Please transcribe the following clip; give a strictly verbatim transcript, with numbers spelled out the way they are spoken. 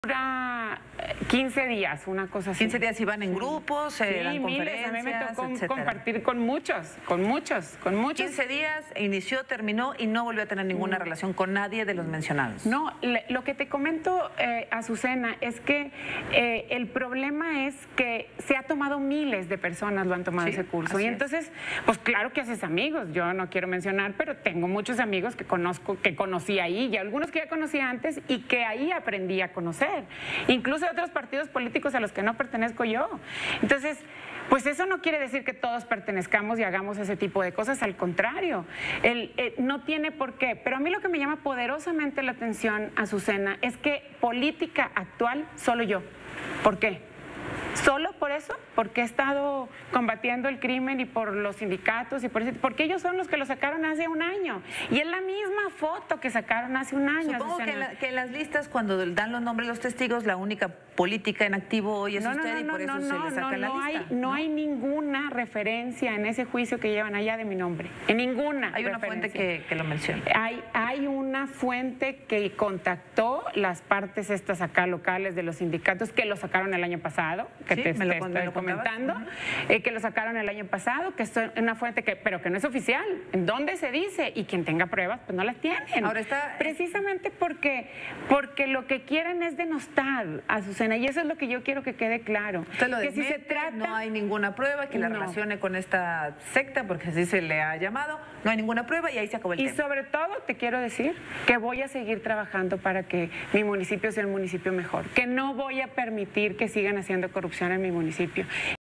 Dura quince días, una cosa así. quince días iban en grupos, se sí, dan miles, conferencias, a mí me tocó etcétera. compartir con muchos, con muchos, con muchos. quince días, inició, terminó y no volvió a tener ninguna Mm. relación con nadie de los mencionados. No, le, lo que te comento, eh, Azucena, es que eh, el problema es que se ha tomado miles de personas, lo han tomado Sí, ese curso. así Y es. entonces, pues claro que haces amigos, yo no quiero mencionar, pero tengo muchos amigos que conozco, que conocí ahí, y algunos que ya conocía antes y que ahí aprendí a conocer. Incluso de otros partidos políticos a los que no pertenezco yo. Entonces, pues eso no quiere decir que todos pertenezcamos y hagamos ese tipo de cosas, al contrario, el, el, no tiene por qué. Pero a mí lo que me llama poderosamente la atención, Azucena, es que política actual solo yo. ¿Por qué? ¿Solo por eso? Porque he estado combatiendo el crimen y por los sindicatos y por eso, porque ellos son los que lo sacaron hace un año. Y es la misma foto que sacaron hace un año. Supongo que en, Azucena. la, que en las listas, cuando dan los nombres de los testigos, la única política en activo hoy es No, no, usted no, y por no, eso no, se no, le saca no, la no lista. hay, no, ¿no? hay ninguna referencia en ese juicio que llevan allá de mi nombre. En ninguna. Hay una referencia. fuente que, que lo menciona. Hay, hay una fuente que contactó las partes estas acá locales de los sindicatos que lo sacaron el año pasado, que Sí, te, me lo, te me estoy lo contabas. comentando, Uh-huh. eh, que lo sacaron el año pasado, que es una fuente que, pero que no es oficial. ¿En dónde se dice? Y quien tenga pruebas, pues no las tienen. Ahora está... Precisamente porque, porque lo que quieren es denostar a Azucena, y eso es lo que yo quiero que quede claro. Usted lo que si desmiente, se trata... no hay ninguna prueba que la No. relacione con esta secta, porque así se le ha llamado, no hay ninguna prueba y ahí se acabó el Y tema. sobre todo te quiero decir que voy a seguir trabajando para que mi municipio sea el municipio mejor, que no voy a permitir que sigan haciendo corrupción en mi municipio.